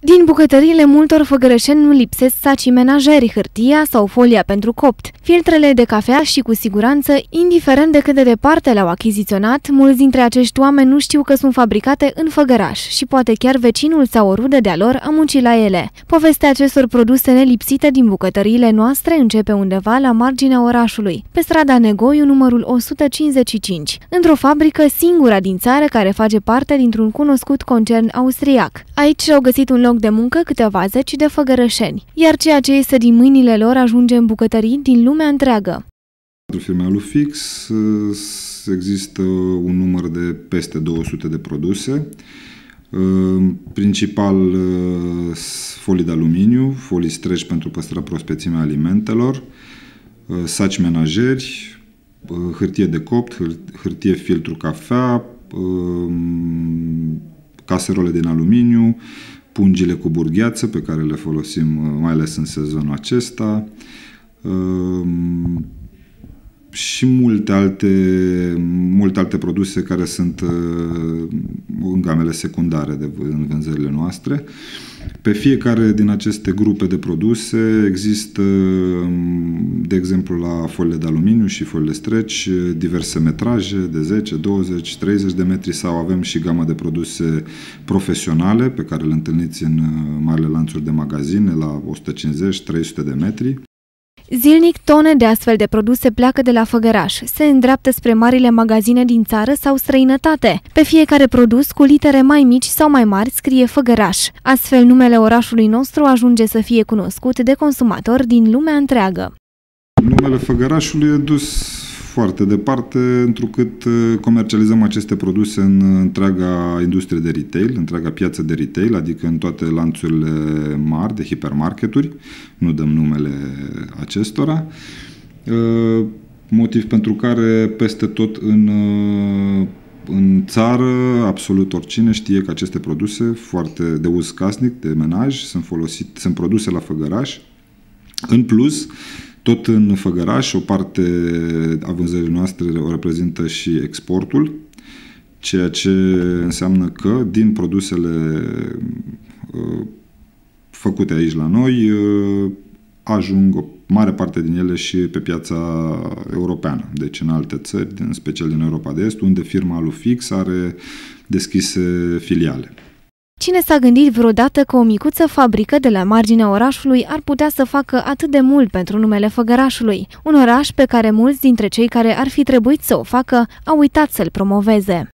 Din bucătăriile multor făgărășeni nu lipsesc sacii menajeri, hârtia sau folia pentru copt, filtrele de cafea și, cu siguranță, indiferent de cât de departe le-au achiziționat, mulți dintre acești oameni nu știu că sunt fabricate în Făgăraș și poate chiar vecinul sau o rudă de-a lor a muncit la ele. Povestea acestor produse nelipsite din bucătăriile noastre începe undeva la marginea orașului, pe strada Negoiu, numărul 155, într-o fabrică singura din țară care face parte dintr-un cunoscut concern austriac. Aici și-au găsit un loc de muncă câteva zeci de făgărășeni, iar ceea ce iese din mâinile lor ajunge în bucătării din lumea întreagă. Pentru firma Alufix există un număr de peste 200 de produse, principal folii de aluminiu, folii stretch pentru păstrarea prospețimea alimentelor, saci menajeri, hârtie de copt, hârtie filtru cafea, caserole din aluminiu, pungile cu burgheață pe care le folosim mai ales în sezonul acesta și multe alte produse care sunt în gamele secundare în vânzările noastre. Pe fiecare din aceste grupe de produse există, de exemplu, la foliile de aluminiu și foliile stretch, diverse metraje de 10, 20, 30 de metri sau avem și gamă de produse profesionale pe care le întâlniți în marile lanțuri de magazine la 150-300 de metri. Zilnic, tone de astfel de produse pleacă de la Făgăraș, se îndreaptă spre marile magazine din țară sau străinătate. Pe fiecare produs, cu litere mai mici sau mai mari, scrie Făgăraș. Astfel, numele orașului nostru ajunge să fie cunoscut de consumatori din lumea întreagă. Numele Făgărașului e dus foarte departe, întrucât comercializăm aceste produse în întreaga industrie de retail, întreaga piață de retail, adică în toate lanțurile mari de hipermarketuri, nu dăm numele acestora, motiv pentru care peste tot în țară, absolut oricine știe că aceste produse foarte de uz casnic, de menaj, sunt produse la Făgăraș. În plus, tot în Făgăraș, o parte a vânzării noastre o reprezintă și exportul, ceea ce înseamnă că din produsele făcute aici la noi, ajung o mare parte din ele și pe piața europeană, deci în alte țări, în special din Europa de Est, unde firma Alufix are deschise filiale. Cine s-a gândit vreodată că o micuță fabrică de la marginea orașului ar putea să facă atât de mult pentru numele Făgărașului, un oraș pe care mulți dintre cei care ar fi trebuit să o facă au uitat să-l promoveze?